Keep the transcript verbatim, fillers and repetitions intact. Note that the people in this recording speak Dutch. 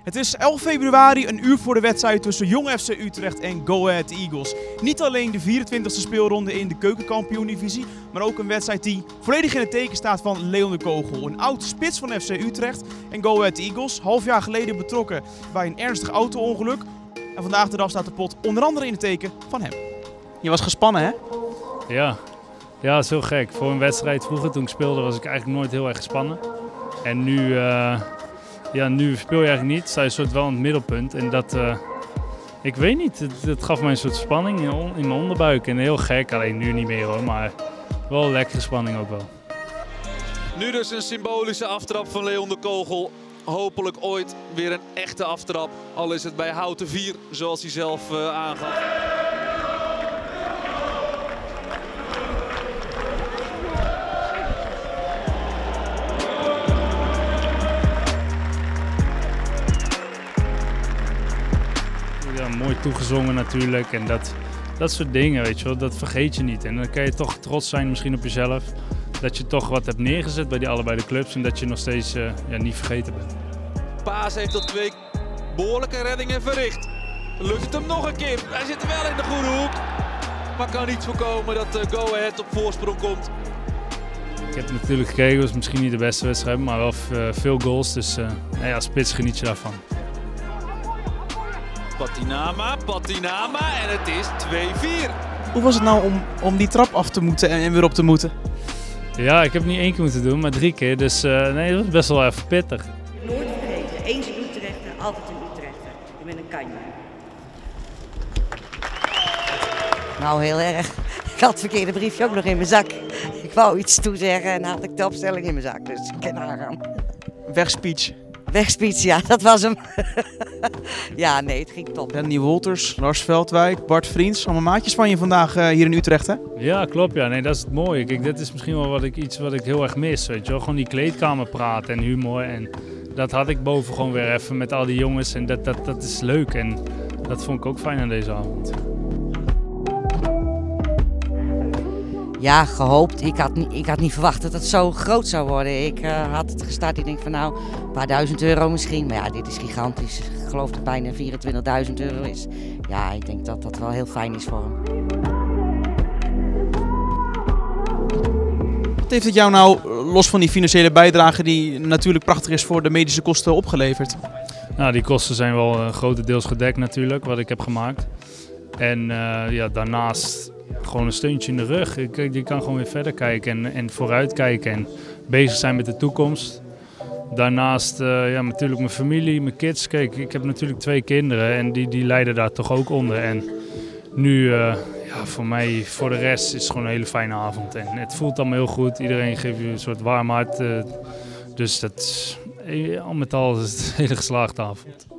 Het is elf februari, een uur voor de wedstrijd tussen Jong F C Utrecht en Go Ahead Eagles. Niet alleen de vierentwintigste speelronde in de keukenkampioen-divisie, maar ook een wedstrijd die volledig in het teken staat van Leon de Kogel. Een oud spits van F C Utrecht en Go Ahead Eagles, half jaar geleden betrokken bij een ernstig auto-ongeluk. En vandaag de dag staat de pot onder andere in het teken van hem. Je was gespannen, hè? Ja, ja, dat is heel gek. Voor een wedstrijd vroeger toen ik speelde was ik eigenlijk nooit heel erg gespannen. En nu, uh, ja, nu speel je eigenlijk niet, sta je soort wel in het middelpunt. En dat, uh, ik weet niet, het, het gaf mij een soort spanning in, in mijn onderbuik. En heel gek, alleen nu niet meer hoor, maar wel lekkere spanning ook wel. Nu dus een symbolische aftrap van Leon de Kogel. Hopelijk ooit weer een echte aftrap, al is het bij houten vier, zoals hij zelf uh, aangaf. Ja, mooi toegezongen natuurlijk en dat, dat soort dingen, weet je wel, dat vergeet je niet. En dan kan je toch trots zijn misschien op jezelf, dat je toch wat hebt neergezet bij die allebei de clubs en dat je nog steeds uh, ja, niet vergeten bent. Paas heeft tot twee behoorlijke reddingen verricht. Lukt het hem nog een keer? Hij zit wel in de goede hoek, maar kan niet voorkomen dat uh, Go Ahead op voorsprong komt. Ik heb natuurlijk gekeken, het was misschien niet de beste wedstrijd, maar wel uh, veel goals, dus uh, ja, als spits geniet je daarvan. Patinama, Patinama en het is twee vier. Hoe was het nou om, om die trap af te moeten en, en weer op te moeten? Ja, ik heb het niet één keer moeten doen, maar drie keer, dus uh, nee, dat was best wel even pittig. Nooit vergeten, eens een Utrechter, altijd een Utrechter. Je bent een kanje. Nou, heel erg. Ik had het verkeerde briefje ook nog in mijn zak. Ik wou iets toezeggen en had ik de opstelling in mijn zak, dus ik ken haar aan. Wegspeech. Wegspeech, ja, dat was hem. Ja, nee, het ging top. Danny Wolters, Lars Veldwijk, Bart Vriends, allemaal maatjes van je vandaag uh, hier in Utrecht, hè? Ja, klopt. Ja. Nee, dat is het mooie. Kijk, dit is misschien wel wat ik, iets wat ik heel erg mis, weet je wel. Gewoon die kleedkamerpraat en humor en dat had ik boven gewoon weer even met al die jongens en dat, dat, dat is leuk en dat vond ik ook fijn aan deze avond. Ja, gehoopt. Ik had, niet, ik had niet verwacht dat het zo groot zou worden. Ik uh, had het gestart. Ik denk van nou, een paar duizend euro misschien. Maar ja, dit is gigantisch. Ik geloof dat het bijna vierentwintigduizend euro is. Ja, ik denk dat dat wel heel fijn is voor hem. Wat heeft het jou nou, los van die financiële bijdrage die natuurlijk prachtig is voor de medische kosten, opgeleverd? Nou, die kosten zijn wel uh, grotendeels gedekt natuurlijk, wat ik heb gemaakt. En uh, ja, daarnaast gewoon een steuntje in de rug. Je, je kan gewoon weer verder kijken en, en vooruit kijken en bezig zijn met de toekomst. Daarnaast uh, ja, natuurlijk mijn familie, mijn kids. Kijk, ik heb natuurlijk twee kinderen en die, die lijden daar toch ook onder. En nu, uh, ja, voor mij, voor de rest is het gewoon een hele fijne avond. En het voelt allemaal heel goed. Iedereen geeft je een soort warm hart. Uh, dus dat, al met al is het een hele geslaagde avond.